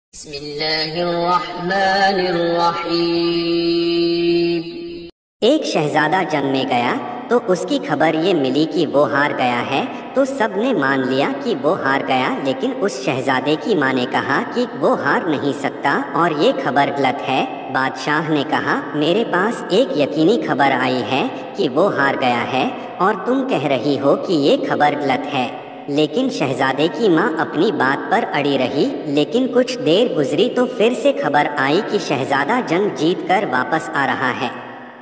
بسم اللہ الرحمن الرحیم۔ ایک شہزادہ جنگ میں گیا تو اس کی خبر یہ ملی کہ وہ ہار گیا ہے، تو سب نے مان لیا کہ وہ ہار گیا، لیکن اس شہزادے کی ماں نے کہا کہ وہ ہار نہیں سکتا اور یہ خبر غلط ہے۔ بادشاہ نے کہا میرے پاس ایک یقینی خبر آئی ہے کہ وہ ہار گیا ہے اور تم کہہ رہی ہو کہ یہ خبر غلط ہے، لیکن شہزادے کی ماں اپنی بات پر اڑی رہی۔ لیکن کچھ دیر گزری تو پھر سے خبر آئی کہ شہزادہ جنگ جیت کر واپس آ رہا ہے۔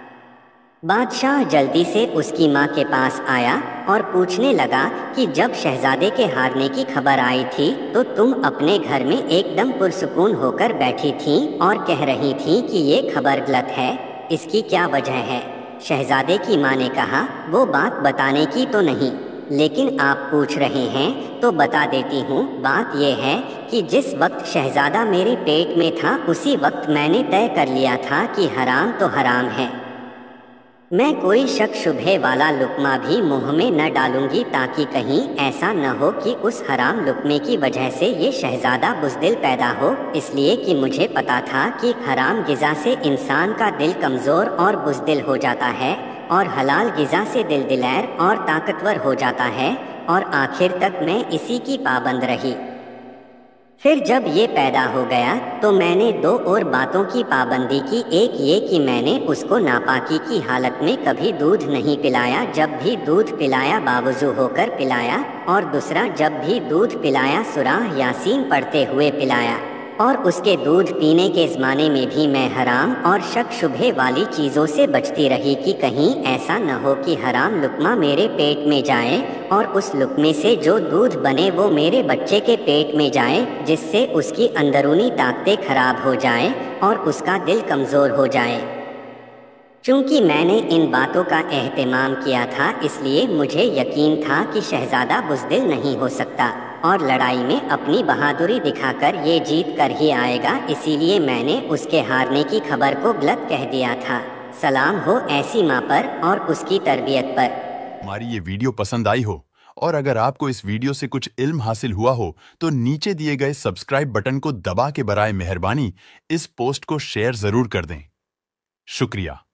بادشاہ جلدی سے اس کی ماں کے پاس آیا اور پوچھنے لگا کہ جب شہزادے کے ہارنے کی خبر آئی تھی تو تم اپنے گھر میں ایک دم پرسکون ہو کر بیٹھی تھیں اور کہہ رہی تھیں کہ یہ خبر غلط ہے، اس کی کیا وجہ ہے؟ شہزادے کی ماں نے کہا وہ بات بتانے کی تو نہیں، لیکن آپ پوچھ رہے ہیں تو بتا دیتی ہوں۔ بات یہ ہے کہ جس وقت شہزادہ میرے پیٹ میں تھا اسی وقت میں نے طے کر لیا تھا کہ حرام تو حرام ہے، میں کوئی شک شبہ والا لقمہ بھی منہ میں نہ ڈالوں گی، تاکہ کہیں ایسا نہ ہو کہ اس حرام لقمے کی وجہ سے یہ شہزادہ بزدل پیدا ہو، اس لیے کہ مجھے پتا تھا کہ حرام غذا سے انسان کا دل کمزور اور بزدل ہو جاتا ہے اور حلال غذا سے دل دلیر اور طاقتور ہو جاتا ہے، اور آخر تک میں اسی کی پابند رہی۔ پھر جب یہ پیدا ہو گیا تو میں نے دو اور باتوں کی پابندی کی، ایک یہ کہ میں نے اس کو ناپاکی کی حالت میں کبھی دودھ نہیں پلایا، جب بھی دودھ پلایا باوضو ہو کر پلایا، اور دوسرا جب بھی دودھ پلایا سورہ یاسین پڑھتے ہوئے پلایا، اور اس کے دودھ پینے کے زمانے میں بھی میں حرام اور شک شبہ والی چیزوں سے بچتی رہی کہ کہیں ایسا نہ ہو کہ حرام لقمہ میرے پیٹ میں جائے اور اس لقمے سے جو دودھ بنے وہ میرے بچے کے پیٹ میں جائے، جس سے اس کی اندرونی طاقتیں خراب ہو جائیں اور اس کا دل کمزور ہو جائے۔ چونکہ میں نے ان باتوں کا اہتمام کیا تھا اس لیے مجھے یقین تھا کہ شہزادہ بزدل نہیں ہو سکتا اور لڑائی میں اپنی بہادری دکھا کر یہ جیت کر ہی آئے گا، اسی لیے میں نے اس کے ہارنے کی خبر کو غلط کہہ دیا تھا۔ سلام ہو ایسی ماں پر اور اس کی تربیت پر۔ ہماری یہ ویڈیو پسند آئی ہو اور اگر آپ کو اس ویڈیو سے کچھ علم حاصل ہوا ہو تو نیچے دیے گئے سبسکرائب بٹن کو دبا کے برائے مہربانی اس پوسٹ کو شیئر ضرور کر دیں۔ شکریہ۔